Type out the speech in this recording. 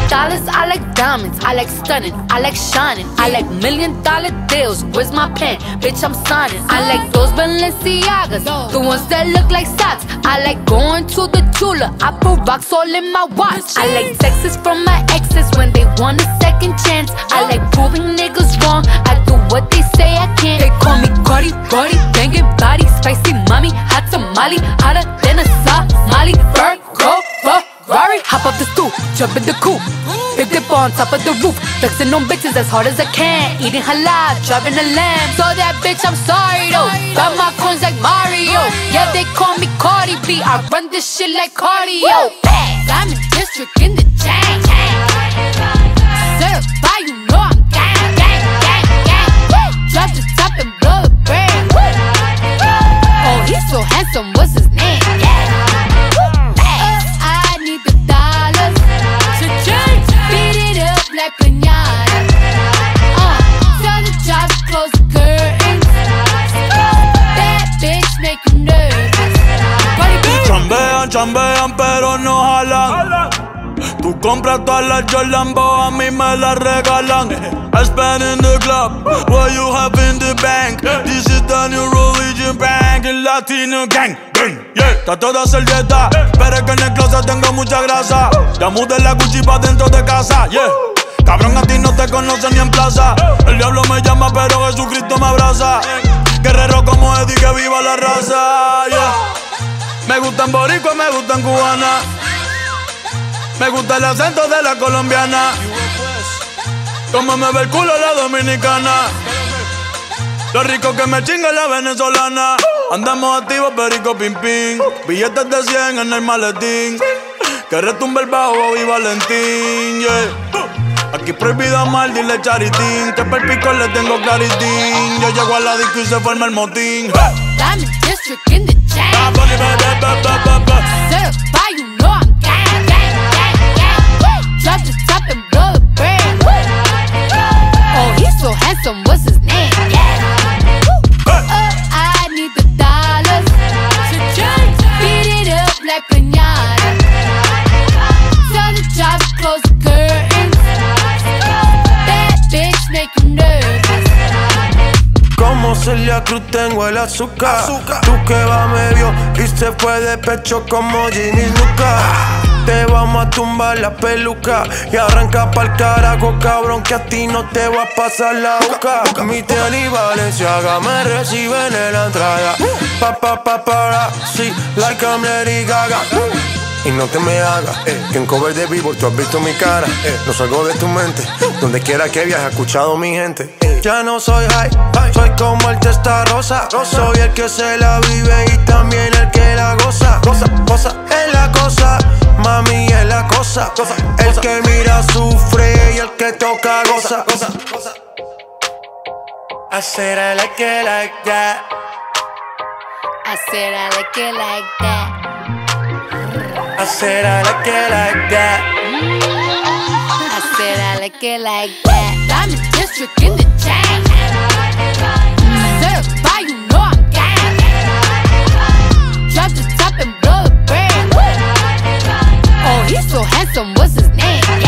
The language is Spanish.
dollars, I like diamonds, I like stunning, I like shining, I like $1 million deals. Where's my pen? Bitch, I'm signing. I like those Balenciagas, the ones that look like socks. I like going to the Tula, I put rocks all in my watch. I like texts from my exes when they want a second chance. I like proving niggas wrong, I do what they say I can't. They call me Cardi, Cardi, banging body, spicy mommy, hot tamale, hotter than a Somali. Virgo, Ferrari, hop up the stoop, jump in the coupe, big dip on top of the roof, flexing on bitches as hard as I can, eating halal, driving a lamb. So that bitch, I'm sorry though, got my coins like Mario. Yeah, they call me Cardi B, I run this shit like cardio. I'm in district in the chain, certified, you know I'm gang, gang, gang, gang. Drop the top and blow the brand. Oh, he's so handsome, what's his name? I need the dollars to change, beat it up like piñata. Tell the job to close the curtains. That bitch make you nervous. Chambean, chambean, pero no jalan. Tú compras todas las Jolambo, a mí me las regalan. I spend in the club, what you have in the bank. This is the new religion bank, el Latino gang. Yeah, trato de hacer dieta, pero es que en el closet tengo mucha grasa. Ya mudé la Gucci pa' dentro de casa, yeah. Cabrón, a ti no te conocen ni en plaza. El diablo me llama, pero Jesucristo me abraza. Guerrero como Eddie, que viva la raza, yeah. Me gustan boricua, me gustan cubana. Me gusta el acento de la colombiana. Como me ve el culo la dominicana. Lo rico que me chinga la venezolana. Andamos activos, perico, pim, pim. Billetes de 100 en el maletín. Que retumbe el bajo y Valentín, yeah. Aquí prohibido amar, dile charitín. Que per pico le tengo claritín. Yo llego a la disco y se forma el motín. Diamond District in the chain. Certified, you know I'm gang, gang, gang, gang. Drop the top and blow the brand. Oh, he's so handsome, what's his name? I need the dollars to change, beat it up like piñata. Tell the job to close the curtains. That bitch make you nervous. Como Celia Cruz tengo el azúcar. Tú que va medio y se fue de pecho como Ginny Luca. Te vamos a tumbar la peluca y arranca pa'l carajo, cabrón, que a ti no te va a pasar la boca. Mi tenis y Valenciaga me reciben en la entrada. Para, sí, like I'm Lady Gaga. Y no te me hagas, que en cover de Billboard tú has visto mi cara. No salgo de tu mente, donde quiera que viajes, he escuchado mi gente. Ya no soy high, soy como el testa rosa. Soy el que se la vive y también el que la goza. Cosa, es la cosa, mami es la cosa. El que mira sufre y el que toca goza. I said I like it like that. I said I like it like that. I said I like it like that. I said I like it like that. Diamond District in the chain. Certified, you know I'm gang. Drop the top and blow the brand. Oh, he's so handsome, what's his name?